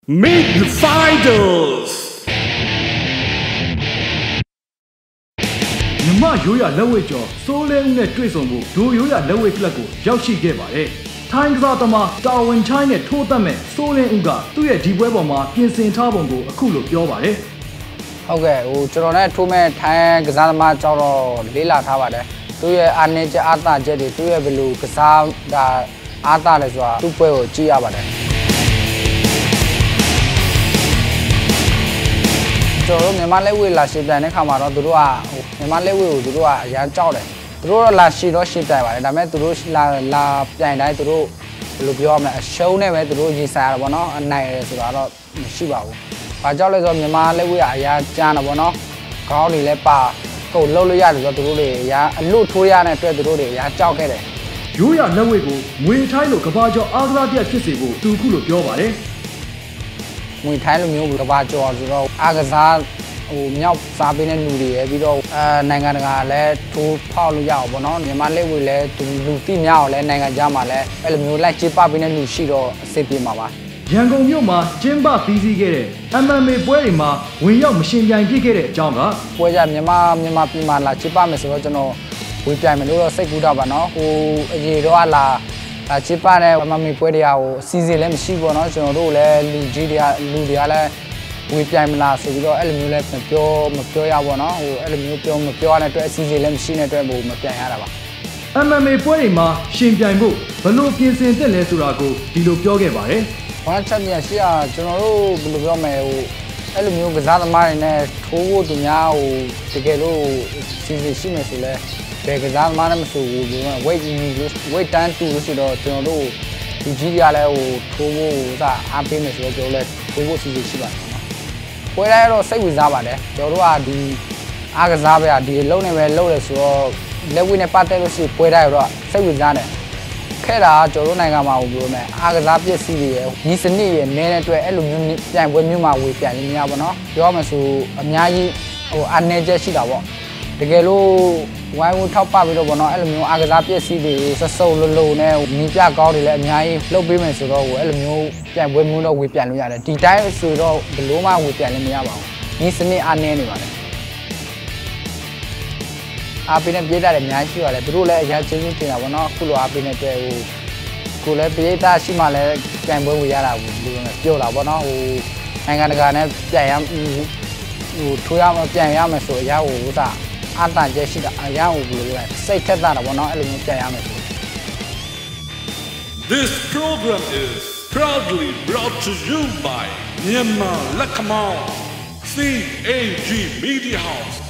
Meet the fighters. မြမရိုးရလက်ဝဲကျော်စိုးလဲဦးနဲ့တွေ့ဆုံမှုဒိုရိုးရလက်ဝဲကလပ်ကိုရောက်ရှိခဲ့ပါတယ်။ထိုင်းကစားသမားတာဝန်ချိုင်းနဲ့ထိုးသက်မဲ့စိုးလဲဦးကသူ့ရဲ့ဒီပွဲပေါ်မှာပြင်ဆင်ထားပုံကိုအခုလိုပြောပါတယ်။ဟုတ်ကဲ့ကျွန်တော်နဲ့ထိုးမဲ့ထိုင်းကစားသမားကြောတော့လေးလာထားပါတယ်။သူ့ရဲ့အားနည်းချက်အားသာချက်တွေသူ့ရဲ့ဘယ်လိုကစားတာအားသာလဲဆိုတာသူ့ပွဲကိုကြည့်ရပါတယ်။ကျွန်တော်မြန်မာလက်ဝဲလာရှင်းပြတဲ့ခါမှာတော့သူတို့ကမြန်မာလက်ဝဲကိုသူတို့ကအရန်ကြောက်တယ်သူတို့တော့လာရှင်းတော့ရှင်းပြပါတယ်ဒါပေမဲ့သူတို့လာပြိုင်တိုင်းသူတို့ဘယ်လိုပြောရမလဲအရှုံးနဲ့ပဲသူတို့ရင်ဆိုင်ရတာပေါ့နော်အနိုင်ရဆိုတာတော့မရှိပါဘူး။ဘာကြောက်လဲဆိုတော့မြန်မာလက်ဝဲကအရန်ကြမ်းတာပေါ့နော်ခေါင်းတွေလည်းပါကိုလှုပ်လို့ရတယ်ဆိုတော့သူတို့တွေအရန်အလွတ်ထိုးရတဲ့အတွက်သူတို့တွေအရန်ကြောက်ခဲ့တယ်။ရိုးရလက်ဝဲကိုငွေထိုင်းလိုကဘာကျော်အားကစားပြဖြစ်စေဖို့သူခုလိုပြောပါတယ်။ငွေထိုင်းလိုမျိုးကဘာကျော်ဆိုတော့အားကစားမြောက်စားပေးတဲ့လူတွေရပြီးတော့နိုင်ငံတကာလည်းထိုးဖောက်လို့ရအောင်ပေါ့နော်မြန်မာလက်ဝဲလည်းလူတိများအောင်လည်းနိုင်ငံခြားမှာလည်းအဲ့လိုမျိုးလိုက်ချစ်ပပေးတဲ့လူရှိတော့အဆင်ပြေမှာပါရန်ကုန်မြို့မှာကျင်းပပြီးစီးခဲ့တဲ့ MMA ပွဲတွေမှာဝင်ရောက်မရှင်ပြိုင်ဖြစ်ခဲ့တဲ့အကြောင်းကပွဲကြမြန်မာပြည်မှာလာချစ်ပမယ်ဆိုတော့ကျွန်တော်ဝင်ပြိုင်မယ်လို့တော့စိတ်ကူးတာပါနော်ဟိုအရေးတော့လာချစ်ပတဲ့ MMA ပွဲတွေကဟိုစီစဉ်လည်းမရှိဘူးပေါ့နော်ကျွန်တော်တို့လည်းလူတွေကလည်းဝေပြိုင်မလားဆိုပြီးတော့အဲ့လိုမျိုးလည်းမပြောရပါတော့ဟိုအဲ့လိုမျိုးမပြောရတဲ့အတွက်အစီအစဉ်လည်းမရှိတဲ့အတွက်မပြိုင်ရတာပါ MMA ပွဲတွေမှာရှင်ပြိုင်ဖို့ဘယ်လိုပြင်ဆင်သင့်လဲဆိုတာကိုဒီလိုပြောခဲ့ပါတယ်။One Champion ရှိတာကျွန်တော်တို့ဘယ်လိုပြောမလဲဟိုအဲ့လိုမျိုးကစားသမားတွေနဲ့ထိုးဖို့သူများဟိုတကယ်လို့စီစဉ်ရှိမယ်ဆိုလဲဘယ်ကစားသမားနဲ့မဆိုဘူးဒီမှာ weight တန်းတူလို့ရှိတော့ကျွန်တော်တို့ဒီကြီးရလဲဟိုထိုးဖို့စအားပေးမယ်ဆိုတော့ကျွန်တော်လည်းထိုးဖို့စီစဉ်ရှိပါတယ်ပွဲတိုင်းတော့စိတ်ဝင်စားပါတယ်ကျွန်တော်တို့ကဒီအားကစားပဲဒီလုံးနဲ့ပဲလုံးတယ်ဆိုတော့လက်ဝဲနဲ့ပတ်သက်လို့ရှိပွဲတိုင်းတော့စိတ်ဝင်စားတယ်ခဲ့တာကျွန်တော်တို့နိုင်ငံမှာပြောမယ်အားကစားပစ္စည်းတွေရယ်ဒီစနစ်ရယ်နဲတဲ့အတွက်အဲ့လိုမျိုးပြိုင်ပွဲမျိုးမှာဝေပြိုင်လို့မရပါတော့ပြောမှဆိုအများကြီးဟိုအနေကျရှိတာပေါ့တကယ်လို့ဝိုင်းဝန်းထောက်ပပြီးတော့ပေါ့နော်အဲ့လိုမျိုးအားကစားပစ္စည်းတွေစစုံလုံးနဲ့မြင်းပြကောင်းတွေလည်းအများကြီးလှုပ်ပေးမယ်ဆိုတော့ဟိုအဲ့လိုမျိုးပြိုင်ပွဲမျိုးတော့ဝေပြိုင်လို့ရတယ်ဒီတိုင်းဆိုတော့ဘယ်လိုမှဝေပြိုင်လို့မရပါဘူးဒီစနစ်အားနည်းနေပါတယ်အားပေးတဲ့ပြည်သားတွေအများကြီးရှိပါတယ်သူတို့လည်းအများကြီးကျေးဇူးတင်တာပေါ့နော်အခုလိုအားပေးနေတဲ့ဟိုကိုလည်းပြည်သားရှိမှလည်းပြိုင်ပွဲဝေရတာဘူးပြောတာပေါ့နော်ဟိုနိုင်ငံတကာနဲ့ပြိုင်ရဟိုထိုးရမပြိုင်ရမယ်ဆိုအရာဟိုဥစားအားတန်ကျရှိတာအရာဟိုဘယ်လိုလဲစိတ်ထက်တာပေါ့နော်အဲ့လိုမျိုးပြိုင်ရမယ်ဆို This program is proudly brought to you by Myanmar Lakamau CAG Media House